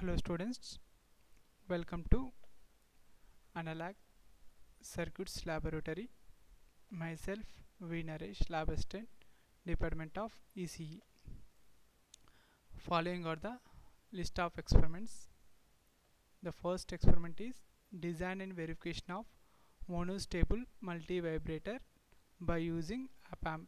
Hello students, welcome to Analog Circuits Laboratory. Myself V. Naresh, Lab Assistant, Department of ECE. Following are the list of experiments. The first experiment is design and verification of monostable multi-vibrator by using op-amp.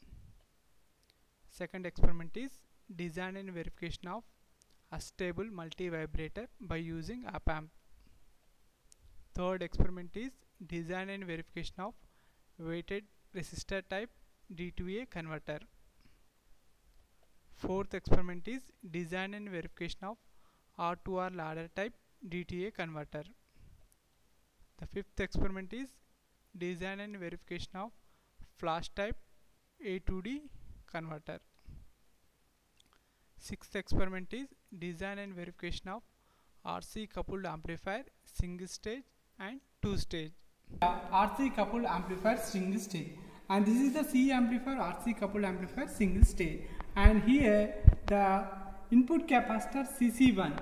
Second experiment is design and verification of a stable multi-vibrator by using op-amp. Third experiment is design and verification of weighted resistor type D2A converter. Fourth experiment is design and verification of R2R ladder type DTA converter. The fifth experiment is design and verification of flash type A2D converter. Sixth experiment is design and verification of RC coupled amplifier single stage and two stage. RC coupled amplifier single stage, and this is the C amplifier RC coupled amplifier single stage, and here the input capacitor CC1.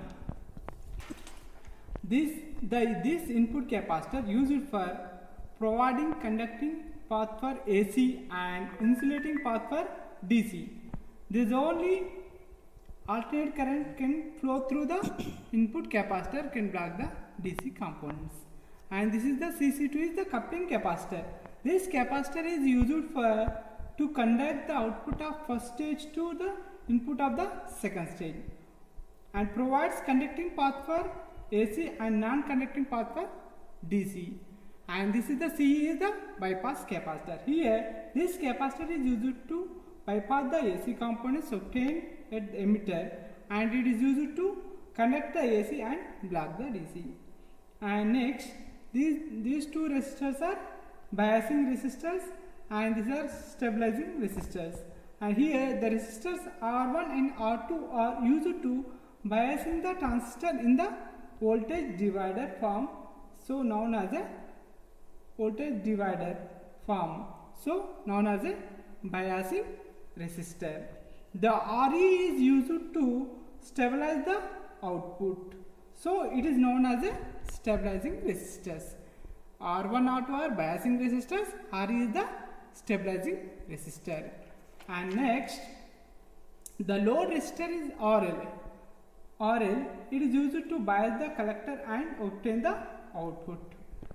This input capacitor used for providing conducting path for AC and insulating path for DC. This only alternate current can flow through the input capacitor, can block the DC components. And this is the CC2 is the coupling capacitor. This capacitor is used for to conduct the output of first stage to the input of the second stage, and provides conducting path for AC and non-conducting path for DC. And this is the C is the bypass capacitor. Here this capacitor is used to bypass the AC components obtained at the emitter, and it is used to conduct the AC and block the DC. And next, these two resistors are biasing resistors, and these are stabilizing resistors. And here the resistors R1 and R2 are used to biasing the transistor in the voltage divider form, so known as a voltage divider form, so known as a biasing resistor. The RE is used to stabilize the output, so it is known as a stabilizing resistors. R1, R2 are biasing resistors, RE is the stabilizing resistor. And next, the load resistor is RL. RL, it is used to bias the collector and obtain the output.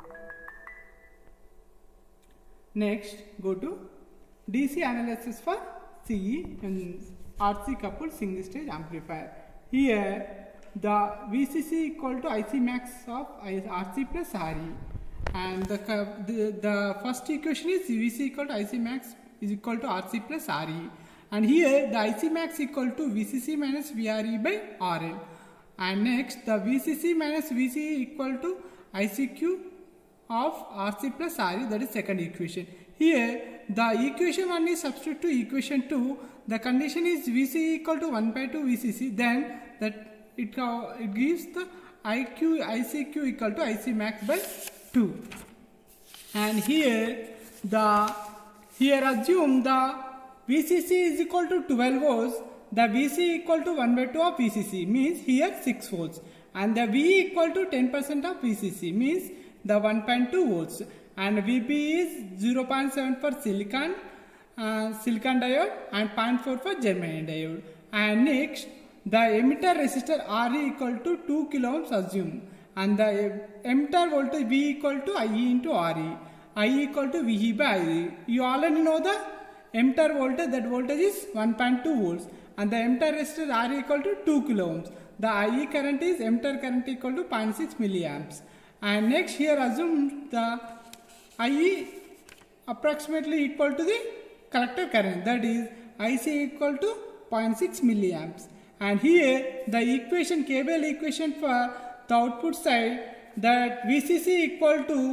Next, go to DC analysis for CE and RC coupled single stage amplifier. Here the VCC equal to IC max of RC plus RE, and the first equation is VC equal to IC max is equal to RC plus RE, and here the IC max equal to VCC minus VRE by RL, and next the VCC minus VCE equal to ICQ of RC plus RE, that is second equation. Here the equation 1 is substitute to equation 2. The condition is VCE equal to 1 by 2 VCC, then that it gives the ICQ equal to IC max by 2. And here assume the VCC is equal to 12 volts, the VC equal to 1 by 2 of VCC, means here 6 volts, and the V equal to 10% of VCC, means the 1.2 volts, and VB is 0.7 for silicon diode and 0.4 for germanium diode. And next, the emitter resistor RE equal to 2 kilo ohms assume, and the emitter voltage V equal to IE into RE, IE equal to VE by IE. You already know the emitter voltage, that voltage is 1.2 volts, and the emitter resistor RE equal to 2 kilo ohms. The IE current is emitter current equal to 0.6 milliamps. And next, here assume the IE approximately equal to the collector current, that is IC equal to 0.6 milliamps. And here the equation, KVL equation for the output side, that VCC equal to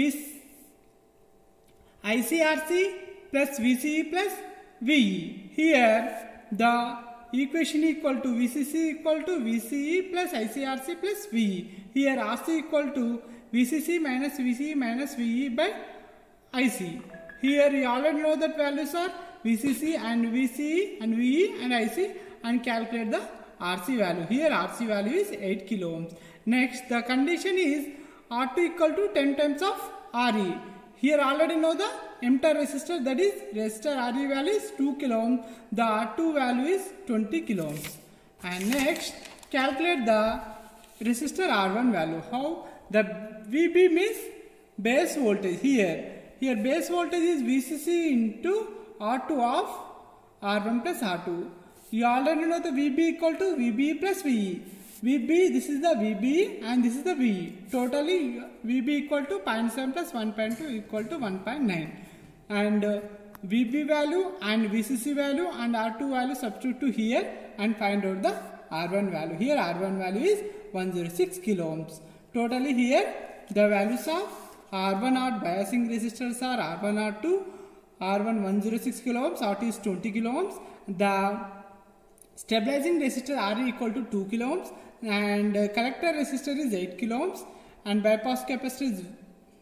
ICRC plus VCE plus VE. Here the equation equal to VCC equal to VCE plus ICRC plus VE. Here RC equal to VCC minus VCE minus VE by IC. Here you already know that values are VCC and VCE and VE and IC, and calculate the RC value. Here RC value is 8 kilo ohms. Next, the condition is R2 equal to 10 times of RE. Here already know the emitter resistor, that is resistor RE value is 2 kilo ohms. The R2 value is 20 kilo ohms. And next, calculate the resistor R1 value. How? The VB means base voltage. Here base voltage is VCC into R2 of R1 plus R2. You already know the VB equal to VB plus VE. VB, this is the VB and this is the VE. Totally VB equal to 0.7 plus 1.2 equal to 1.9. And VB value and VCC value and R2 value substitute to here and find out the R1 value. Here R1 value is 106 kilo ohms. Totally here the values of R1 odd biasing resistors are R1 R2, R1 106 kilo ohms, R2 is 20 kilo ohms. The stabilizing resistor RE equal to 2 kilo ohms and collector resistor is 8 kilo ohms and bypass capacitor is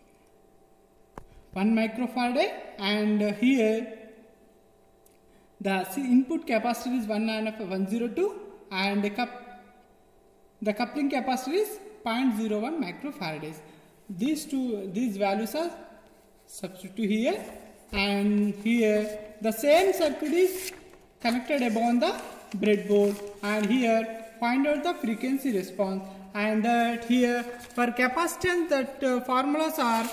1 microfarad and here the input capacitor is 102 and the coupling capacitor is 0.01 microfarads. These values are substituted here, and here the same circuit is connected above the breadboard, and here find out the frequency response, and that here for capacitance that formulas are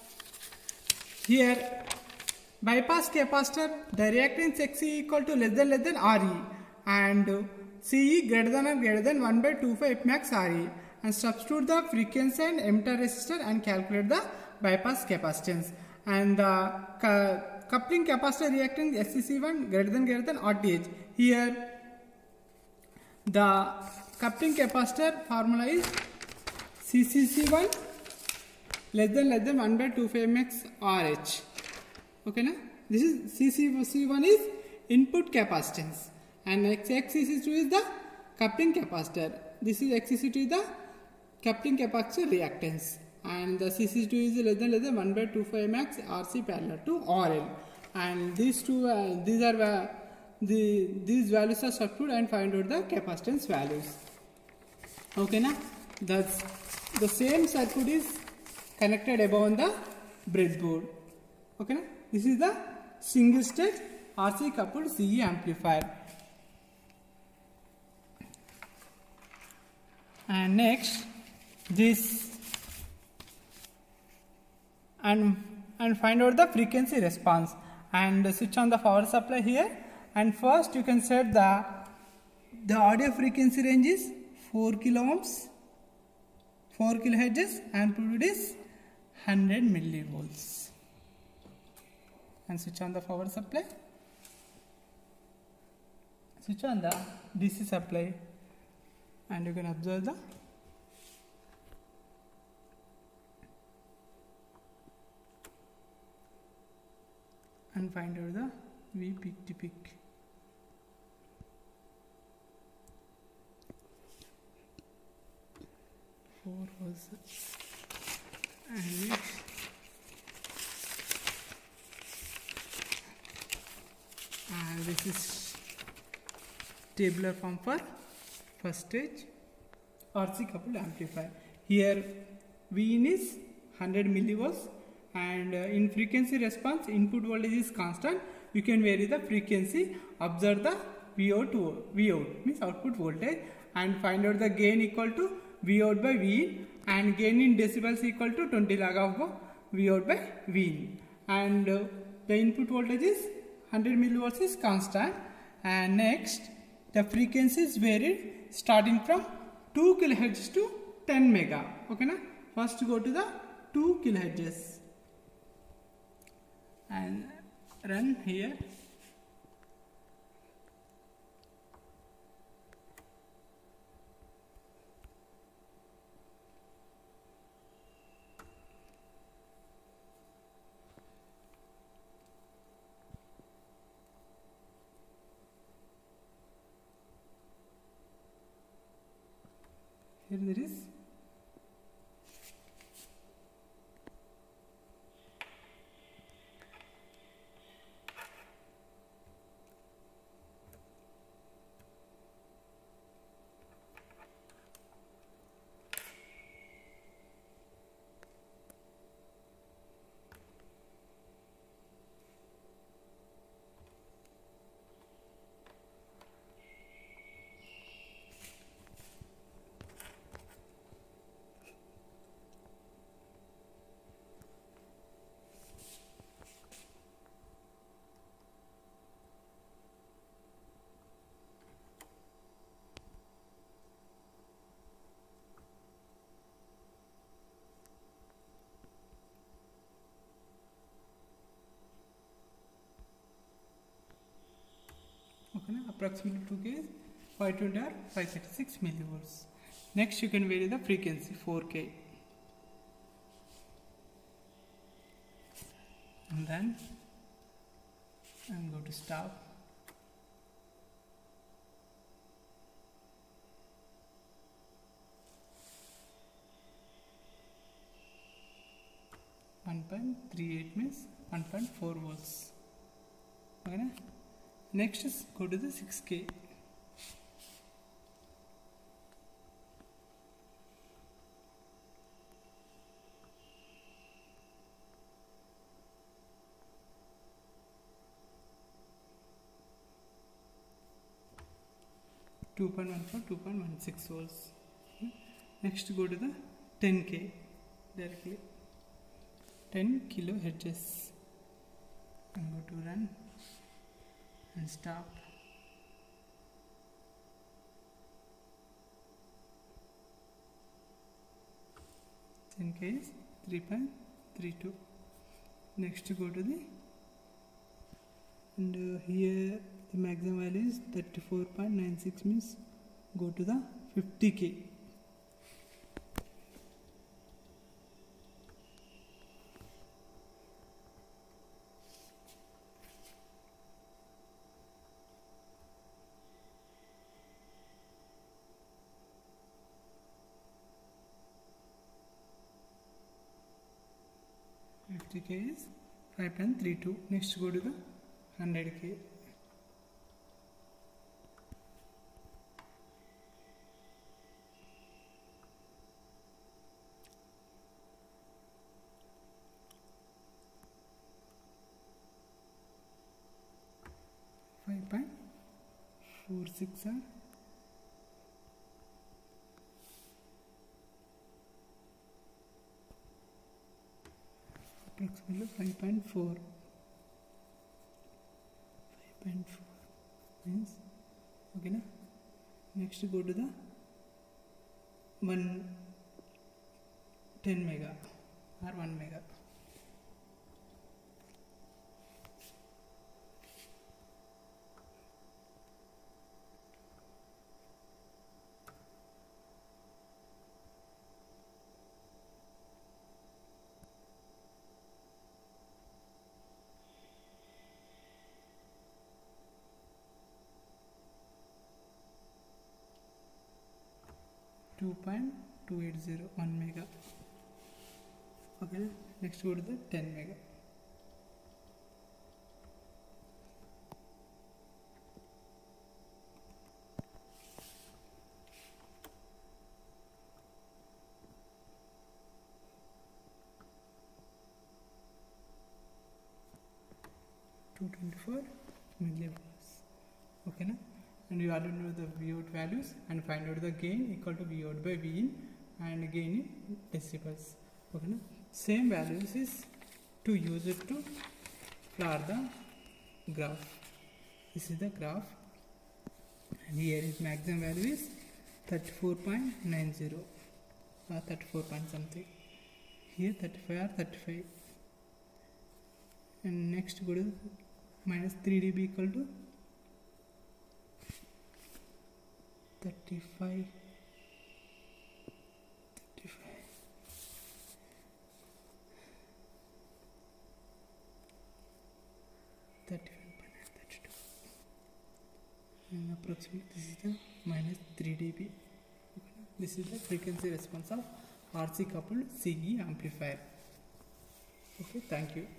here. Bypass capacitor, the reactance Xe equal to less than Re and Ce greater than or greater than 1 by 2 F max Re, and substitute the frequency and emitter resistor and calculate the bypass capacitance. And the coupling capacitor reactance SCC1 greater than RTH. Here the coupling capacitor formula is CCC1 less than 1 by 2 F max RH. Okay, na? This is CCC1 is input capacitance and XCC2 is the coupling capacitor. This is XCC2 is the coupling capacitor reactance, and the CC2 is less than 1 by 2 F max RC parallel to RL, and these values are substituted and find out the capacitance values. Okay, na? That's the same circuit is connected above the breadboard. Okay, na? This is the single stage RC coupled CE amplifier. And next this and find out the frequency response and switch on the power supply here, and first you can set the audio frequency range is 4 kilo ohms, 4 kilohertz, amplitude is 100 millivolts, and switch on the power supply, switch on the DC supply, and you can observe the and find out the V peak to peak. And this is tabular form for first stage RC coupled amplifier. Here Vin is 100 millivolts, and in frequency response input voltage is constant. You can vary the frequency, observe the Vout means output voltage, and find out the gain equal to Vout by Vin, and gain in decibels equal to 20 log of Vout by Vin, and the input voltage is 100 millivolts is constant. And next the frequency is varied starting from 2 kHz to 10 mega. Okay, na? First go to the 2 kHz and run here. Here there is Okay, approximately 2K is 520 or 536 millivolts. Next, you can vary the frequency 4K, and then go to stop. .38 means 1.4 volts. Okay. Next is go to the 6K. .14, 2.16 volts. Next go to the 10K directly. 10 kilohertz. And go to run and stop. In case 3.32. Next go to the, and here the maximum value is 34.96 means go to the 50K. K is 5.32. Next go to the 100K. .46 approximately 5.4 means okay na. Next go to the 10 mega or 1 mega. .280 1 mega. Okay, next go to the 10 mega. .224 millivolts. Okay na? And you already know the Vout values and find out the gain equal to Vout by Vin and gain in decibels. Okay, no? Same values is to use it to plot the graph. This is the graph, and here is maximum value is 34.90 or 34 point something. Here 35 or 35, and next go to minus 3 dB equal to 35. And approximately this is the minus 3 dB. This is the frequency response of RC coupled CE amplifier. Okay, thank you.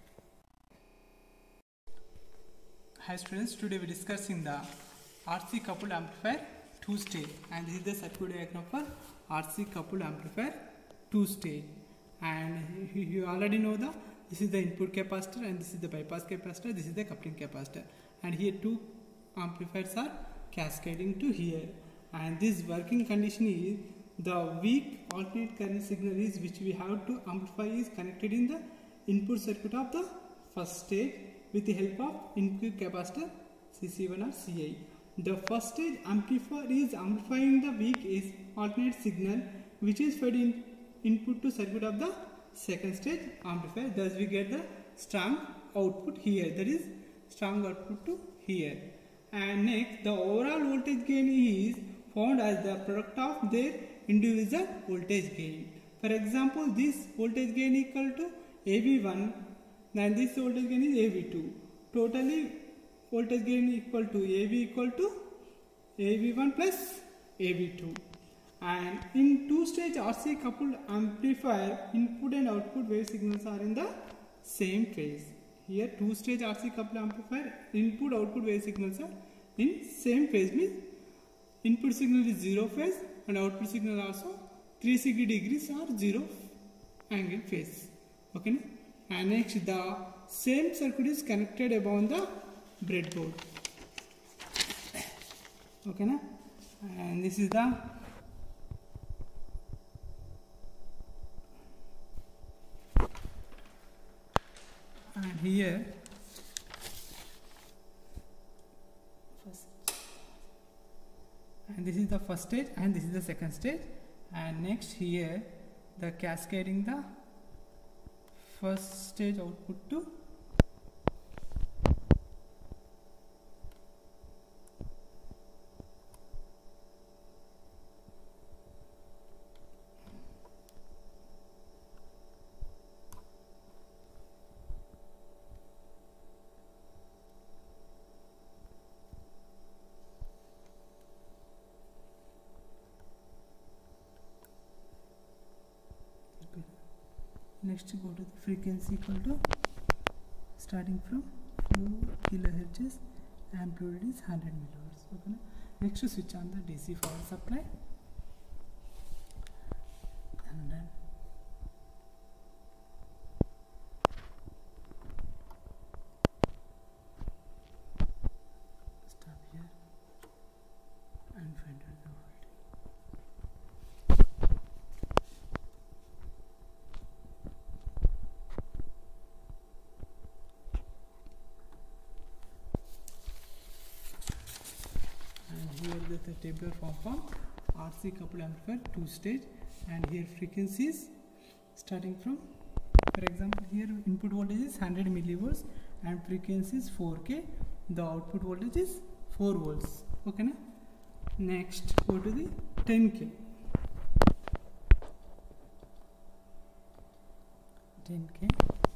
Hi students, today we are discussing the RC coupled amplifier 2-stage, and this is the circuit diagram for RC coupled amplifier 2-stage. And you already know this is the input capacitor and this is the bypass capacitor, this is the coupling capacitor, and here two amplifiers are cascading to here, and this working condition is the weak alternate current signal is which we have to amplify is connected in the input circuit of the first stage with the help of input capacitor CC1 or CI. The first stage amplifier is amplifying the weak is alternate signal which is fed in input to circuit of the second stage amplifier. Thus we get the strong output here, that is strong output to here. And next, the overall voltage gain is found as the product of their individual voltage gain. For example, this voltage gain equal to AV1 and this voltage gain is AV2. Totally voltage gain equal to AV equal to AV1 plus AV2. And in two-stage RC coupled amplifier, input and output wave signals are in the same phase. Here two-stage RC coupled amplifier, input output wave signals are in same phase, means input signal is 0 phase and output signal also 360 degrees or 0 angle phase. Okay. And next, the same circuit is connected above the breadboard. Okay, na? And this is the and here first, and this is the first stage and this is the second stage, and next here the cascading the first stage output to next go to the frequency equal to starting from 4 kilohertz, amplitude is 100 millivolts. Okay. Next switch on the DC power supply and then stop here and find out the voltage. Here the tabular form from RC coupled amplifier 2-stage, and here frequencies starting from, for example, here input voltage is 100 millivolts and frequency is 4K. The output voltage is 4 volts. Okay, na? Next go to the 10K. 10K.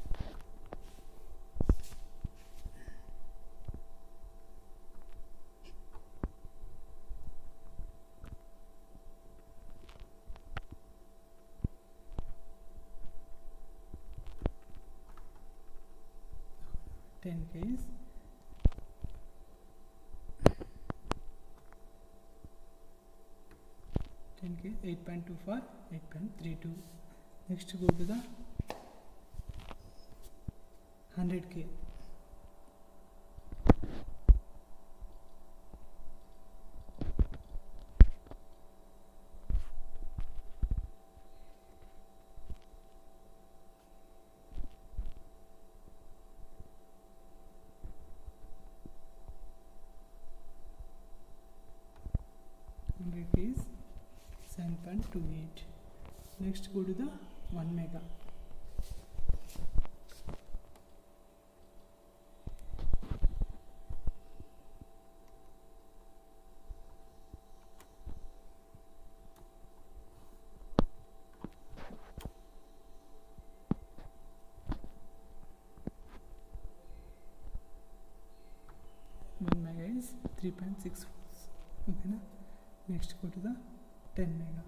Is 10K 8.24 8.32. Next go to the 100K. Is 7.28. Next go to the 1 mega. Is 3.6 volts. Okay, na? Next go to the 10 mega.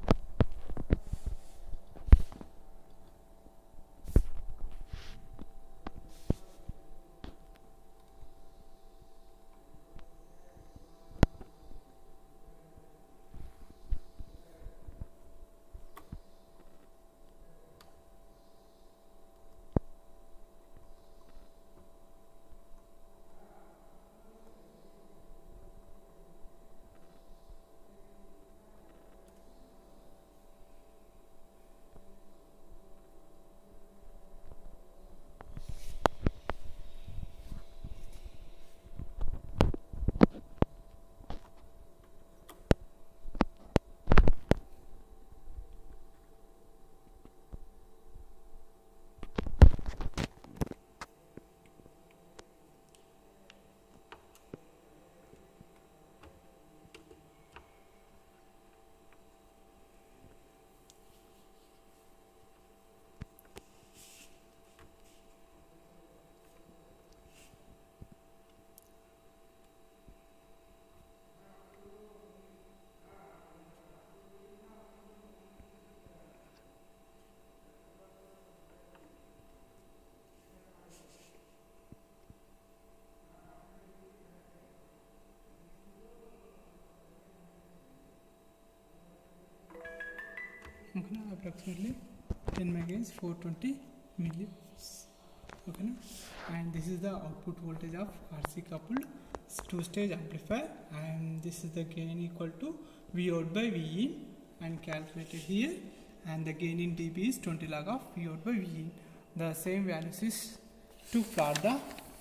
okay na, approximately 10 megahertz 420 millivolts, okay na. And this is the output voltage of RC coupled two-stage amplifier, and this is the gain equal to V out by V in and calculated here, and the gain in dB is 20 log of V out by V in. The same values is to plot the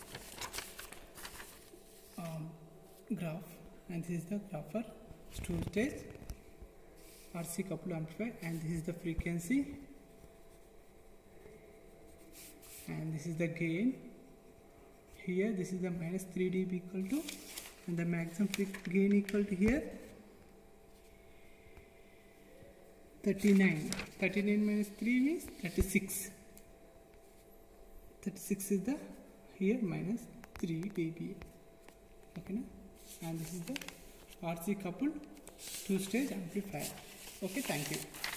graph, and this is the graph for two-stage RC coupled amplifier, and this is the frequency, and this is the gain. Here this is the minus 3 dB equal to, and the maximum gain equal to here 39. 39 minus 3 means 36. 36 is the here minus 3 dB, okay na? And this is the RC coupled two-stage amplifier. Okay, thank you.